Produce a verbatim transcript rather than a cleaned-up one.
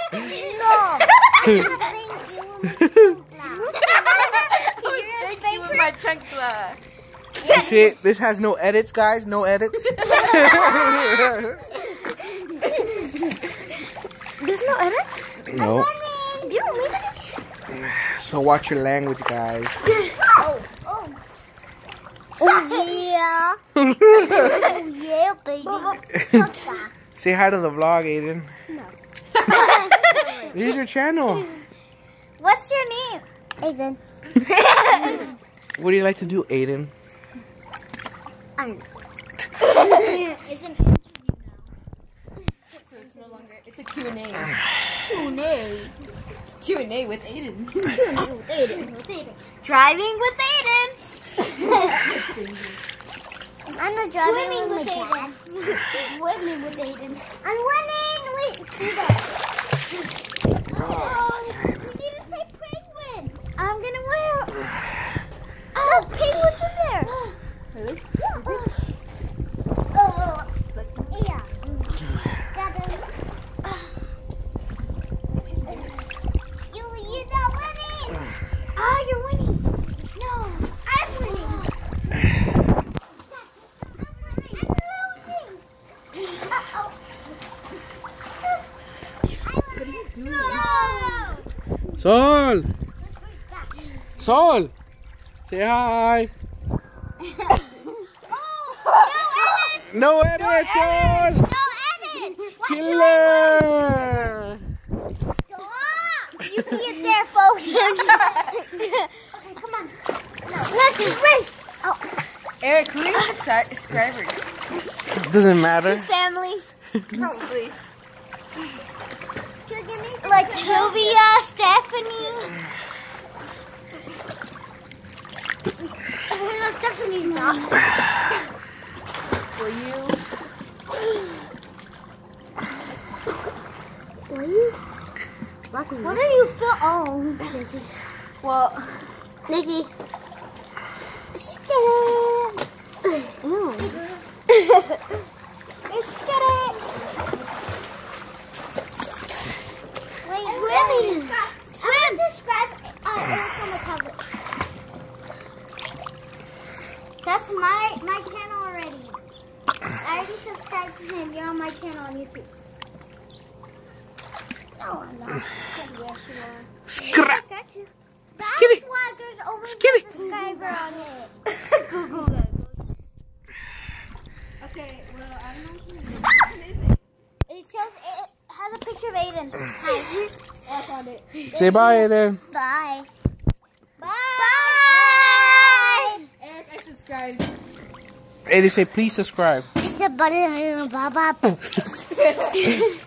No. Thank you with my chancla. You see, this has no edits, guys. No edits. There's no edit? No. You don't need it. So watch your language, guys. Oh, oh. Oh, yeah. Oh, yeah, baby. Say hi to the vlog, Aiden. No. Here's your channel. What's your name? Aiden. What do you like to do, Aiden? I'm. It's an interview now. So it's no longer, it's a Q and A. Q and A. Q and A with Aiden. Q and A with Aiden. With Aiden. Driving with Aiden. I'm not driving Swimming with, with Aiden. Swimming with Aiden. I'm winning. Wait, do that. Oh, we need to say penguin. I'm gonna wear. Oh, penguins in there. Really? Oh, yeah. Got him. You, you're not winning. Ah, you're winning. No, I'm winning. Uh-oh. What are you doing? No. Sol! Sol! Say hi! No edit, Sol! No edit! Killer! You see it there, folks. Okay, come on. No, let's race. Oh. Eric, who are your subscribers? Doesn't matter. His family. Probably. Like Sylvia, Stephanie. No, Stephanie's not. Will you? Will you? What are you feel? Oh, Well, Nikki. Just get it. No. Just get it. Wait, swim. Swim. Subscribe. Uh, Eric on the cover. That's my my channel already. I already subscribed to him. You're on my channel on YouTube. No, I'm not. Yes, you are. Scrap! Got you. Skitty. That's why there's over Skitty. a subscriber on it. Google it. okay, well, I don't know what is it. It shows, it has a picture of Aiden. Hi. Oh, I found it. Say bye, Aiden. Bye. Bye. Bye. Eric, I subscribed. Aiden, say please subscribe. It's a button. Bye bye.